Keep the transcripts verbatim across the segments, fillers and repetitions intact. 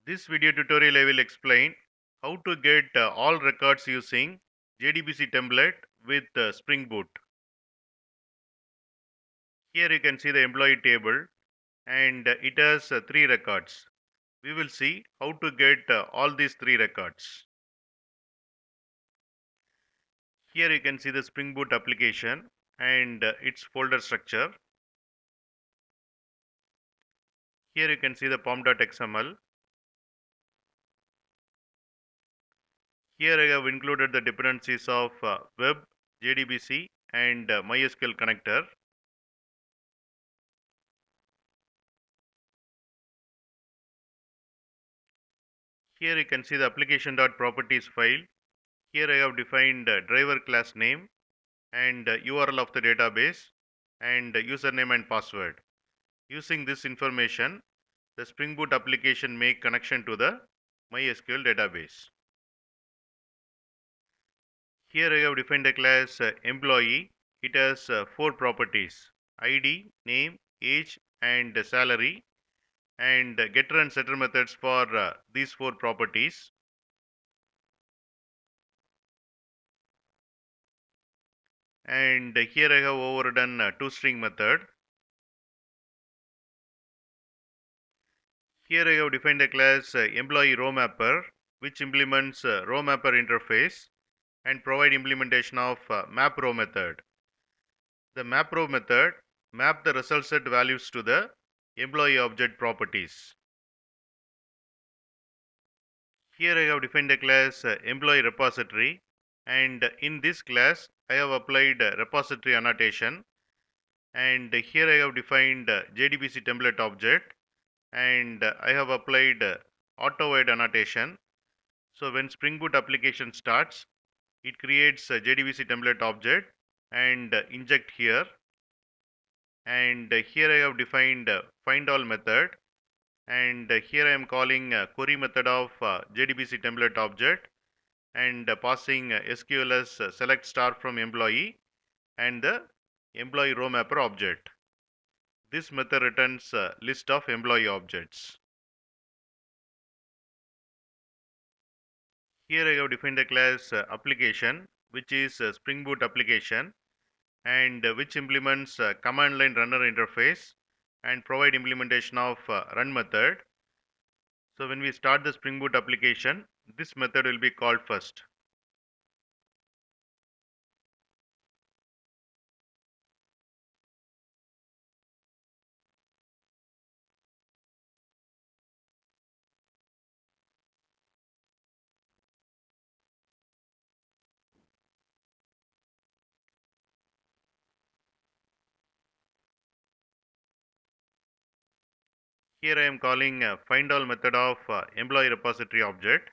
This video tutorial I will explain how to get uh, all records using JdbcTemplate with uh, Spring Boot. Here you can see the employee table and uh, it has uh, three records. We will see how to get uh, all these three records. Here you can see the Spring Boot application and uh, its folder structure. Here you can see the pom.xml. Here I have included the dependencies of uh, web, J D B C and uh, MySQL connector. Here you can see the application.properties file. Here I have defined uh, driver class name and uh, U R L of the database and uh, username and password. Using this information, the Spring Boot application make connection to the MySQL database. Here I have defined a class uh, employee. It has uh, four properties: I D, name, age and uh, salary, and uh, getter and setter methods for uh, these four properties. And uh, here I have overridden uh, toString method. Here I have defined a class uh, employee row mapper, which implements uh, row mapper interface and provide implementation of uh, map row method. The map row method map the result set values to the employee object properties. Here I have defined a class uh, employee repository, and in this class I have applied uh, repository annotation, and here I have defined uh, JdbcTemplate object, and uh, I have applied uh, auto-wide annotation. So when Spring Boot application starts, it creates a JdbcTemplate object and uh, inject here. And uh, here I have defined uh, find all method, and uh, here I am calling uh, query method of uh, JdbcTemplate object and uh, passing uh, S Q L as uh, select star from employee and the employee row mapper object. This method returns a list of employee objects. Here I have defined a class uh, application, which is a Spring Boot application, and uh, which implements uh, command line runner interface and provide implementation of uh, run method. So when we start the Spring Boot application, this method will be called first. Here I am calling uh, find all method of uh, employee repository object.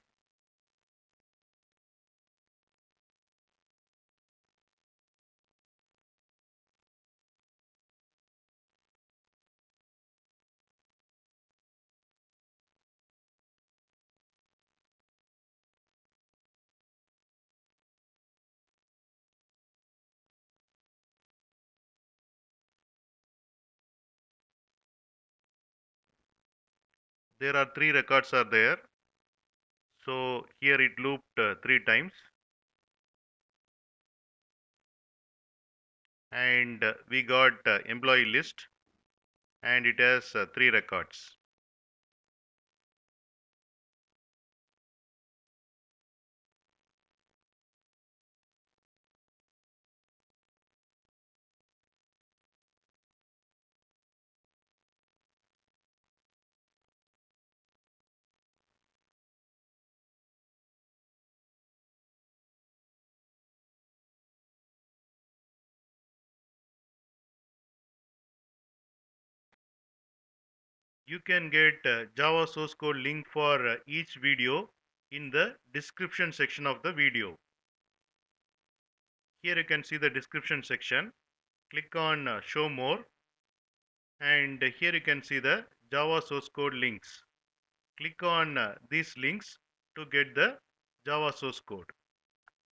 There are three records are there. So here it looped uh, three times, and uh, we got uh, employee list, and it has uh, three records. You can get uh, Java source code link for uh, each video in the description section of the video. Here you can see the description section. Click on uh, show more, and here you can see the Java source code links. Click on uh, these links to get the Java source code.